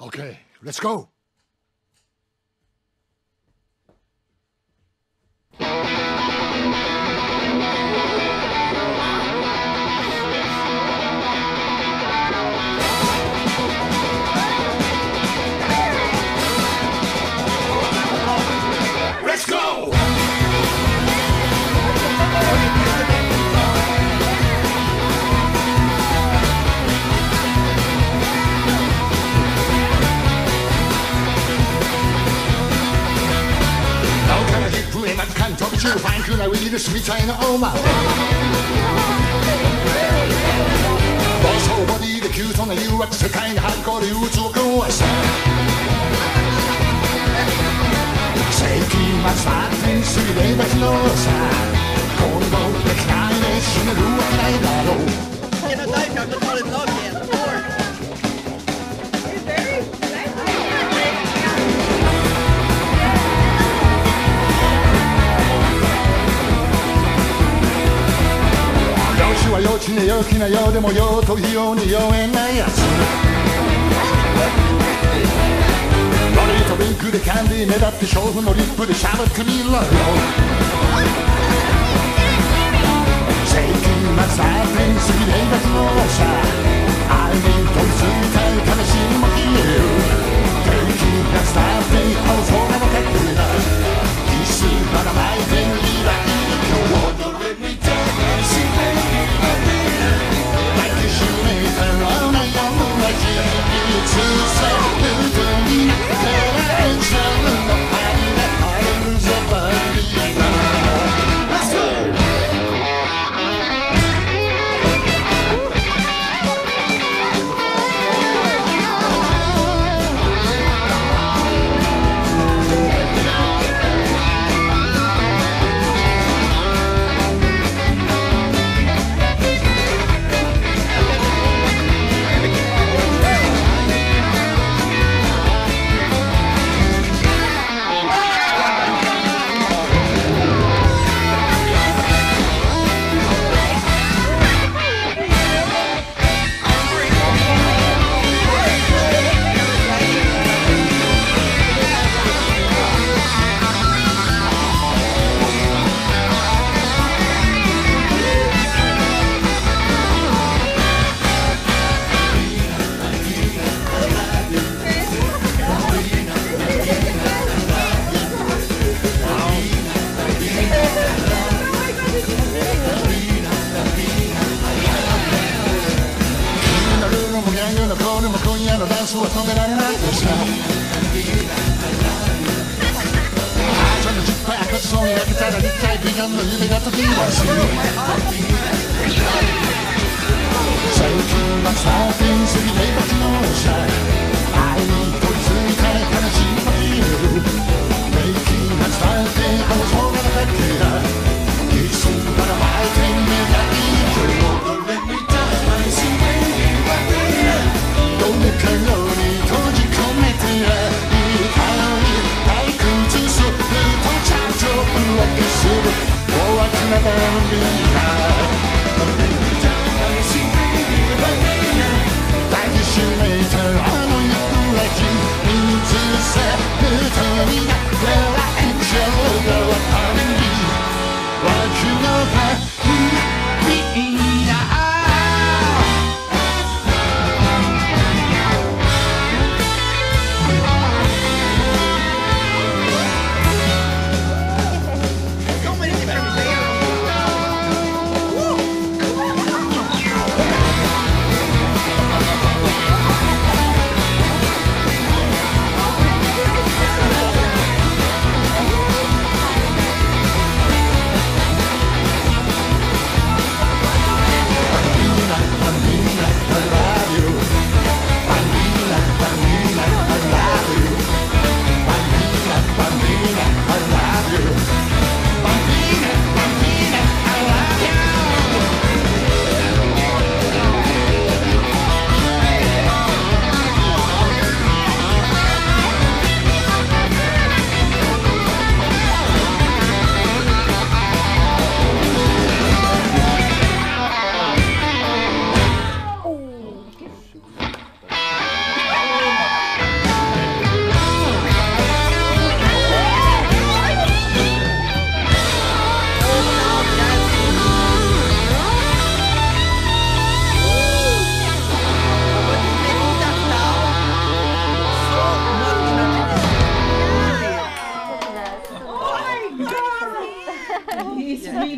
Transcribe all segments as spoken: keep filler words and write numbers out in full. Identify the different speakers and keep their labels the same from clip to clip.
Speaker 1: Okay, let's go.
Speaker 2: Let's go!
Speaker 1: 看着就反出来唯一的是才能欧嘛。暴走ボディで急速な誘惑世界にはびこる憂鬱を壊す世紀末発展すぎれば昨日さ今度できないで死ねるわけないだろう幼稚な陽気なようでも用と費用に酔えないやつロリーとビンクでキャンディー目立って娼婦のリップでしゃぶってみろよ世紀末発展すぎれば昨日さ愛に取りついたい悲しみも消える敵が伝わって青空のかけだキスばらまいてみりばいい今日踊れみたい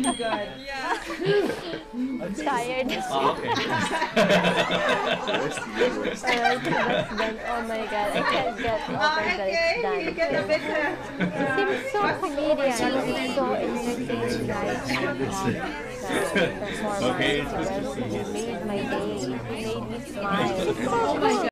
Speaker 2: good. Yeah.
Speaker 3: Tired.
Speaker 4: Oh, okay.
Speaker 3: Alright, that's done. Oh my god, I can't get over that it's done.
Speaker 2: You get a bit.
Speaker 3: He seems so comedian. He's so entertaining, guys. I love his performance.
Speaker 4: Okay,
Speaker 3: He made my day. He made me smile. Oh my god.